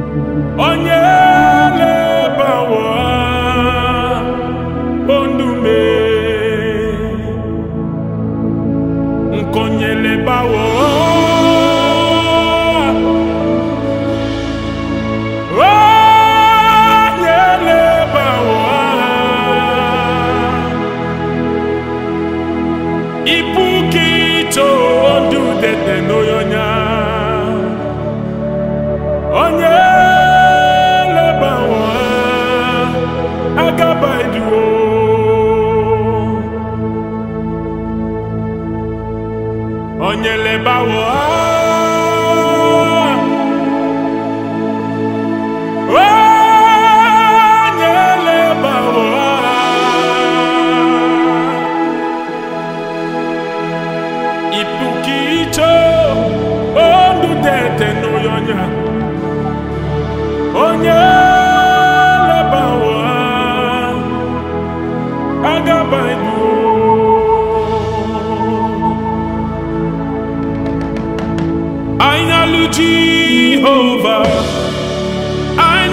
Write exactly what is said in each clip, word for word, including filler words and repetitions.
Jehovah, I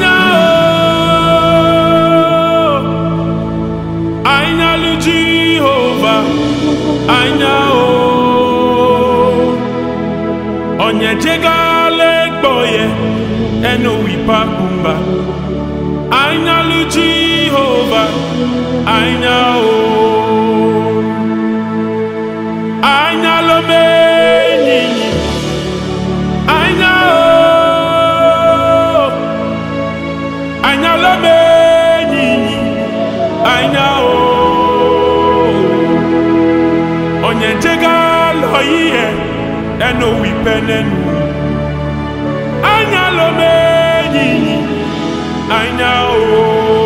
know, I know Jehovah, I know. Onye jegale boye, eno wipa kumba. I know Jehovah, I know, I know me. Eno we penenu anya lo meyi anya o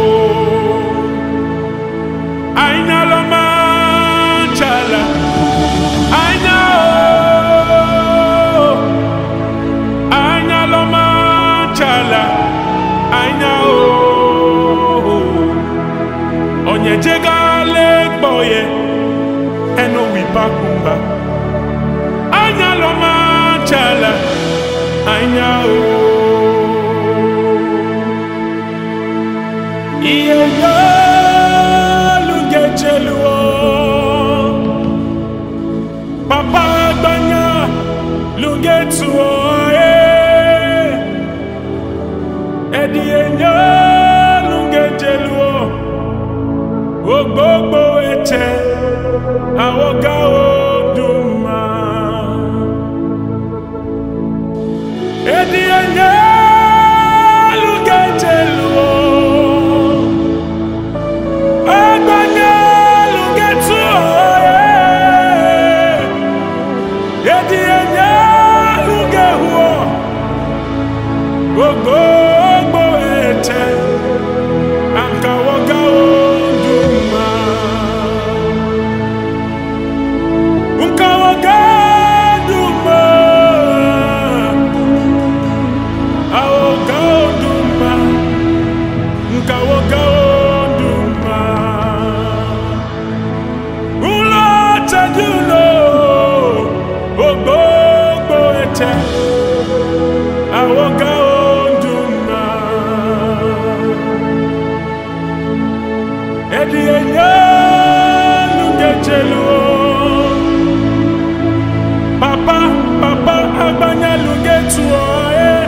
anya lo manchala anya o anya lo manchala anya o onye jega le boye eno we pakumba anya lo manchala anya o iye yo lungechelu papa gbanya lungetu e edi enyo lungechelu ogbogbo eche awoga o Edi anya lugejelu agbanya lugetu edi anya lugehu ogogbo ete ankawoga oduma unkawoga Papa, papa, abanya lungetu oe.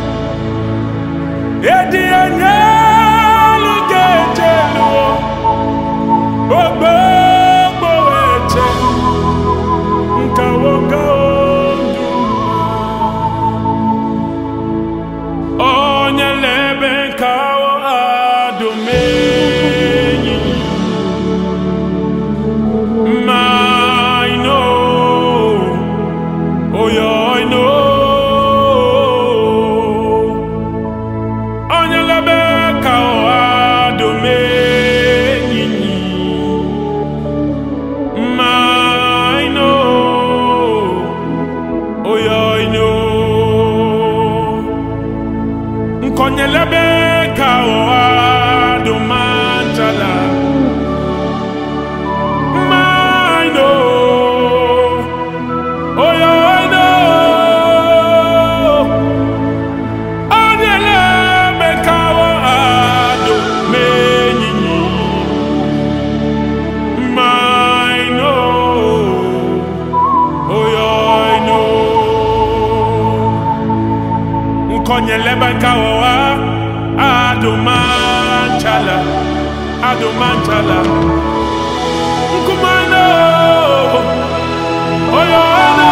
Edi anya lungejelu. Ogbogbo eche. Nkawoga onduma. Onye lebe nkawo adume. Konyelebe kawa do manjala maino oyo no onyele Onelebanka owa Adumanchala Adumanchala Nkumano Oyono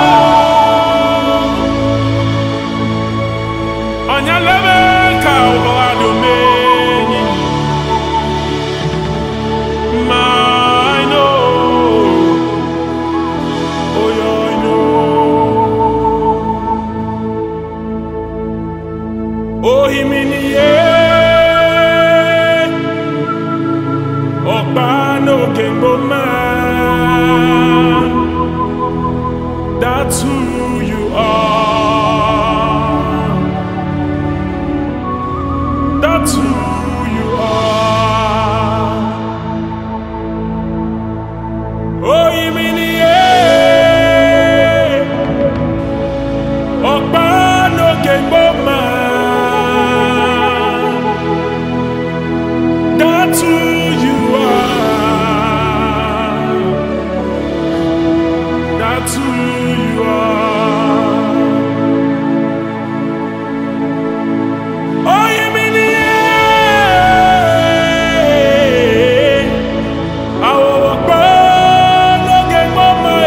Onelebanka owa Adumeni Mino Oyono Ohiminiye Okpano Kengoma. That's who you are. That's who you are. Ohiminiye Okpano Kengoma. That's who you are. That's who you are. Oh, you mean it? I will burn again, mama.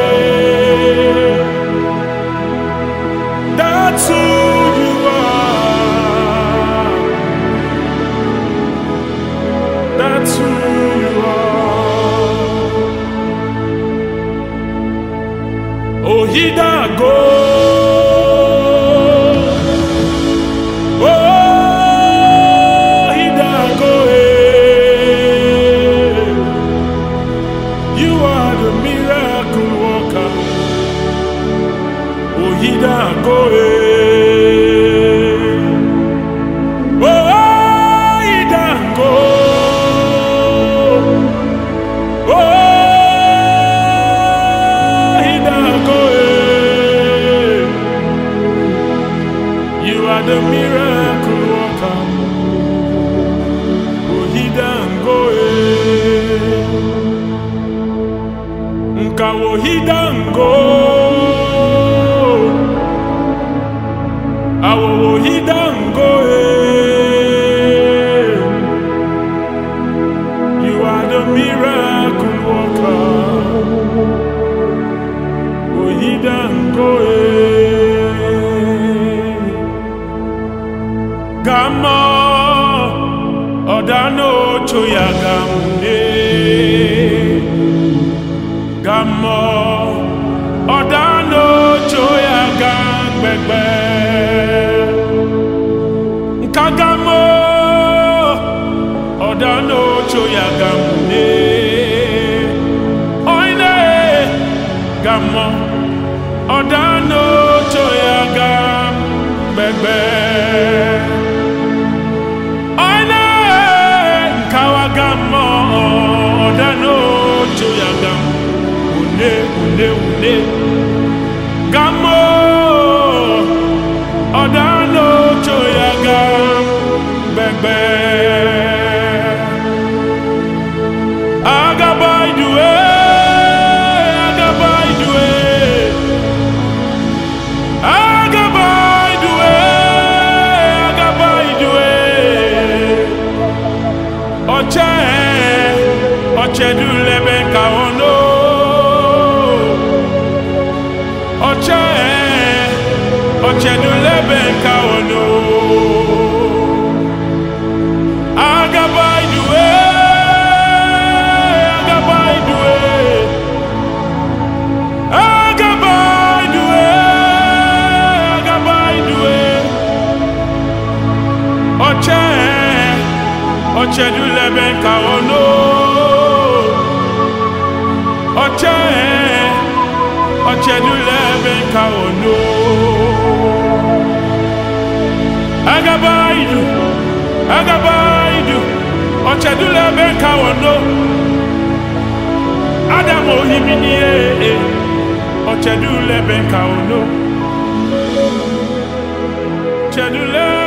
That's who you are. That's who you are. Oh, he da go. Oh, he da go. Eh. You are the miracle worker. Oh, he da go. Eh. Oh, he da go. The miracle worker, oh he done go eh, nka oh he done go, ah oh he done go eh, you are the miracle worker, oh he done go eh. Gamo Odano Choyagamde Gamo Odano Choyagambe Kagamo Odano Choyagamde Oine Gamo Odano Choyagambe Kawagamo Odano Choyagam Une Une Une Gamo Odano Choyagam Bebe Agabai Due Agabai Due Agabai Due Agabai Due Oche, Oche du lebenka ono. Oche, Oche du lebenka ono. Agabai duwe, Agabai duwe, Agabai duwe, Agabai duwe. Oche. Oche du lebenka ono. Oche, Oche du lebenka ono. Agabaidu, Agabaidu, Oche du lebenka ono. Adam ohiminie, Oche du lebenka ono. Oche du lebenka